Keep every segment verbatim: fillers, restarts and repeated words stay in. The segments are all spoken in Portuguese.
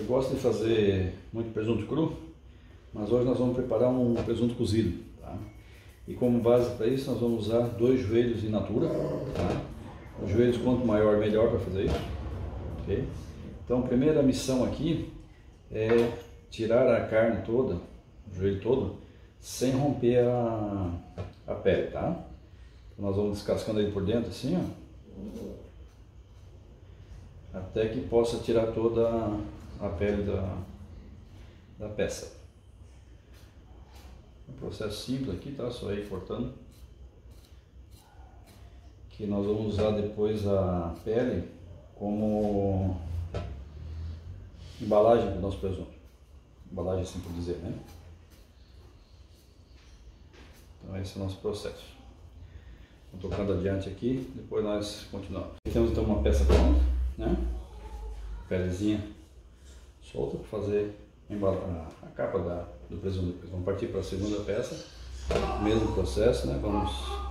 Eu gosto de fazer muito presunto cru, mas hoje nós vamos preparar um presunto cozido, tá? E como base para isso nós vamos usar dois joelhos in natura, tá? Os joelhos quanto maior melhor para fazer isso, ok? Então a primeira missão aqui é tirar a carne toda, o joelho todo, sem romper a, a pele, tá? Então, nós vamos descascando ele por dentro assim, ó, até que possa tirar toda a pele da, da peça. Um processo simples aqui, tá? Só ir cortando. Que nós vamos usar depois a pele como embalagem para o nosso presunto. Embalagem, assim por dizer, né? Então esse é o nosso processo. Vou tocando adiante aqui, depois nós continuamos. Aqui temos então uma peça pronta, né? Pelezinha solta para fazer a, a capa da, do presunto. Depois vamos partir para a segunda peça, mesmo processo, né? Vamos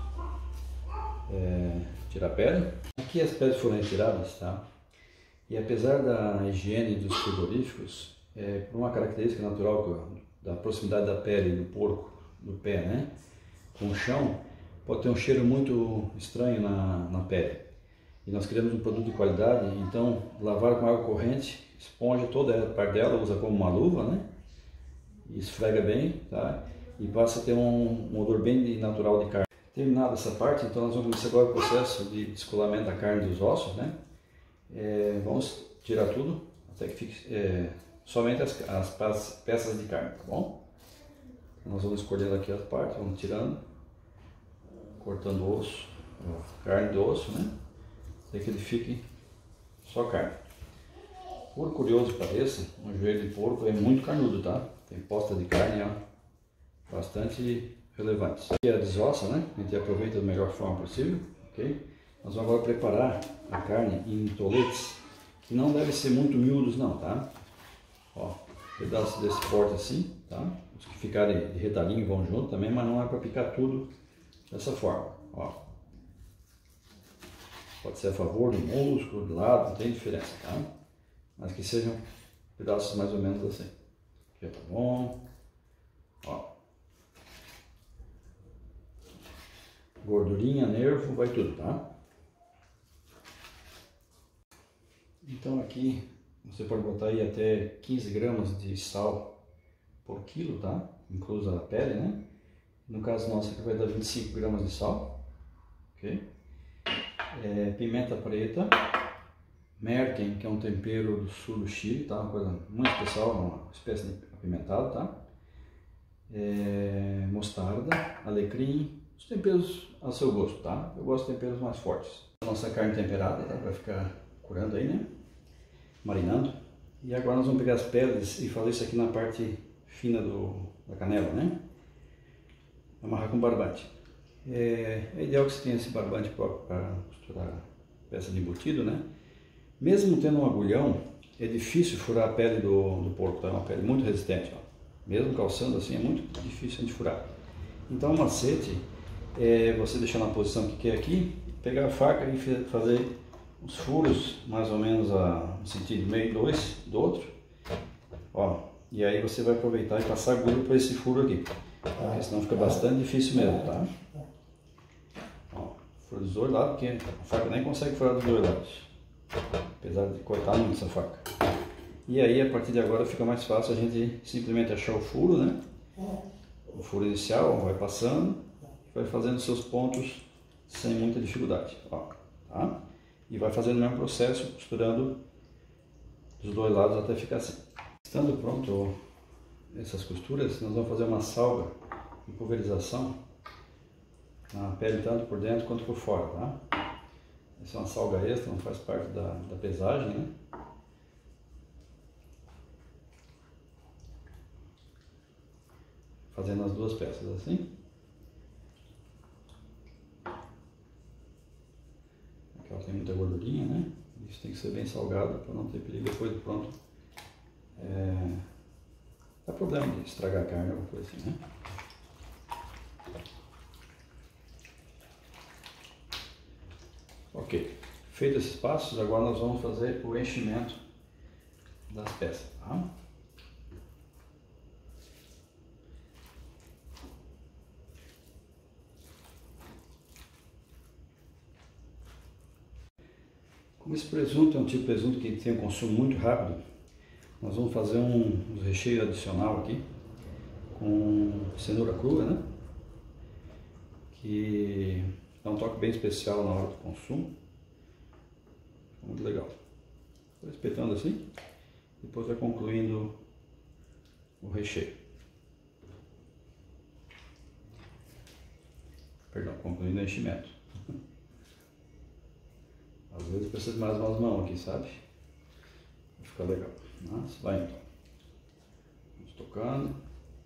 é, tirar a pele. Aqui as peles foram retiradas, tá? E apesar da higiene dos frigoríficos, é, por uma característica natural da proximidade da pele do porco, do pé, né, com o chão, pode ter um cheiro muito estranho na, na pele. E nós queremos um produto de qualidade, então lavar com água corrente, esponja toda a parte dela, usa como uma luva, né, e esfrega bem, tá? E passa a ter um, um odor bem natural de carne. Terminada essa parte, então nós vamos começar agora o processo de descolamento da carne dos ossos, né? É, vamos tirar tudo até que fique é, somente as, as peças de carne, tá bom? Nós vamos escolhendo aqui as partes, vamos tirando, cortando o osso, a carne do osso, né? Até que ele fique só carne. Por curioso que pareça, um joelho de porco é muito carnudo, tá? Tem posta de carne, ó, bastante relevantes. Aqui é a desossa, né? A gente aproveita da melhor forma possível, ok? Nós vamos agora preparar a carne em toletes, que não devem ser muito miúdos não, tá? Ó, pedaço desse porte assim, tá? Os que ficarem de retalhinho vão junto também, mas não é para picar tudo dessa forma, ó. Pode ser a favor do músculo, do lado, não tem diferença, tá? Mas que sejam pedaços mais ou menos assim. Aqui tá bom, ó. Gordurinha, nervo, vai tudo, tá? Então aqui você pode botar aí até quinze gramas de sal por quilo, tá? Inclusa a pele, né? No caso nosso aqui vai dar vinte e cinco gramas de sal, ok? É, pimenta preta, merken, que é um tempero do sul do Chile, tá? Uma coisa muito especial, uma espécie de apimentado, tá? É, mostarda, alecrim, os temperos ao seu gosto, tá? Eu gosto de temperos mais fortes. Nossa carne temperada, tá? Vai ficar curando aí, né? Marinando. E agora nós vamos pegar as peles e fazer isso aqui na parte fina do, da canela, né? Amarrar com barbante. É, é ideal que você tenha esse barbante próprio para costurar a peça de embutido, né? Mesmo tendo um agulhão, é difícil furar a pele do, do porco, tá? É uma pele muito resistente, ó. Mesmo calçando assim, é muito difícil de furar. Então o macete é você deixar na posição que quer aqui, pegar a faca e fazer os furos mais ou menos a um centímetro e meio, dois do outro, ó, e aí você vai aproveitar e passar agulha por esse furo aqui, porque senão fica bastante difícil mesmo, tá? Ó, furo dos dois lados, porque a faca nem consegue furar dos dois lados, apesar de cortar muito essa faca. E aí a partir de agora fica mais fácil a gente simplesmente achar o furo, né? O furo inicial, vai passando, vai fazendo seus pontos sem muita dificuldade, ó, tá? E vai fazendo o mesmo processo, costurando dos dois lados até ficar assim. Estando pronto essas costuras, nós vamos fazer uma salga de pulverização na pele tanto por dentro quanto por fora, tá? Essa é uma salga extra, não faz parte da, da pesagem, né? Fazendo as duas peças assim. Ela tem muita gordurinha, né? Isso tem que ser bem salgado para não ter perigo depois de pronto. É... Dá problema de estragar a carne ou alguma coisa assim, né? Ok. Feitos esses passos, agora nós vamos fazer o enchimento das peças, tá? Como esse presunto é um tipo de presunto que tem um consumo muito rápido, nós vamos fazer um, um recheio adicional aqui com cenoura crua, né? Que dá um toque bem especial na hora do consumo. Muito legal. Estou espetando assim, depois vai concluindo o recheio. Perdão, concluindo o enchimento. Às vezes precisa de mais umas mãos aqui, sabe? Vai ficar legal. Mas vai então. Vamos tocando.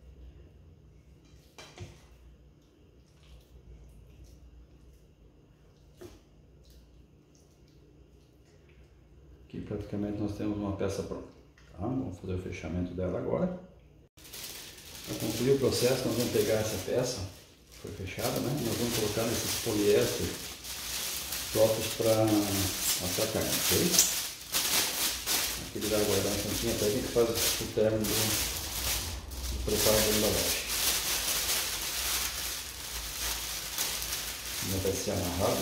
Aqui praticamente nós temos uma peça pronta. Tá? Vamos fazer o fechamento dela agora. Para concluir o processo, nós vamos pegar essa peça, que foi fechada, né? Nós vamos colocar nesses poliéster próprios para assar a carne, ok? Aqui ele vai guardar um pouquinho até a gente faz o término do, do preparo da embalagem. Não vai ser amarrado.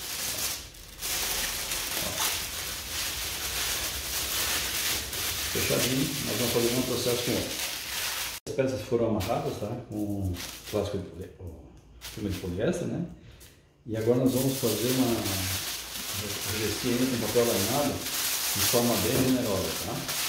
Fechadinho, nós vamos fazer um processo com outro. As peças foram amarradas, tá? Com plástico de, filme de poliéster, né? E agora nós vamos fazer uma revestir ainda com papel laminado de forma bem generosa, tá?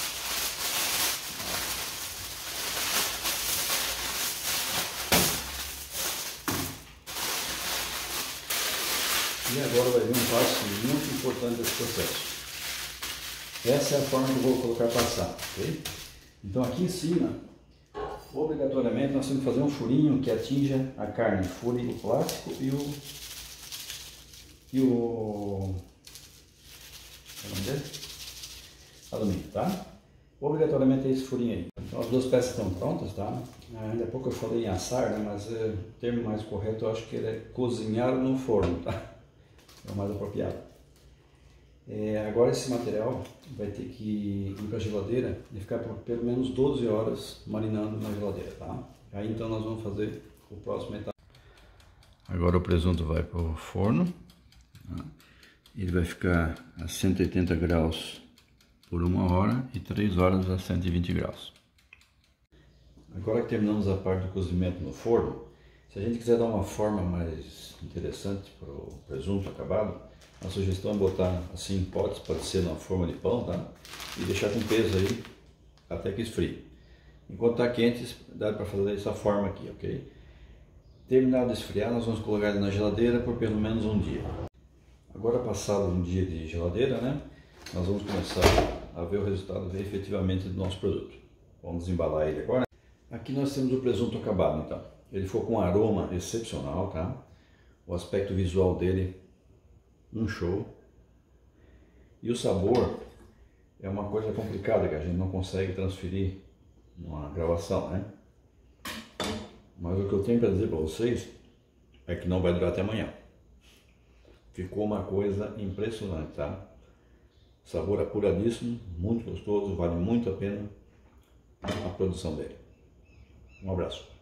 E agora vai vir um passo muito importante desse processo. Essa é a forma que eu vou colocar passar, ok? Então aqui em cima, obrigatoriamente nós temos que fazer um furinho que atinja a carne, fure o plástico e o e o alumínio, tá? Obrigatoriamente é esse furinho aí. Então as duas peças estão prontas, tá? Ainda há pouco eu falei em assar, né? Mas é, o termo mais correto eu acho que é cozinhar no forno, tá? É o mais apropriado. É, agora esse material vai ter que ir para a geladeira e ficar por pelo menos doze horas marinando na geladeira, tá? Aí então nós vamos fazer o próximo etapa. Agora o presunto vai para o forno. Tá? Ele vai ficar a cento e oitenta graus por uma hora e três horas a cento e vinte graus. Agora que terminamos a parte do cozimento no forno, se a gente quiser dar uma forma mais interessante para o presunto acabado, a sugestão é botar assim em potes, pode ser na forma de pão, tá? E deixar com peso aí até que esfrie. Enquanto está quente, dá para fazer dessa forma aqui, ok? Terminado de esfriar, nós vamos colocar ele na geladeira por pelo menos um dia. Agora, passado um dia de geladeira, né? Nós vamos começar a ver o resultado ver efetivamente do nosso produto. Vamos desembalar ele agora. Aqui nós temos o presunto acabado, então. Ele ficou com um aroma excepcional, tá? O aspecto visual dele, um show. E o sabor é uma coisa complicada que a gente não consegue transferir numa gravação, né? Mas o que eu tenho para dizer para vocês é que não vai durar até amanhã. Ficou uma coisa impressionante, tá? Sabor apuradíssimo, muito gostoso, vale muito a pena a produção dele. Um abraço.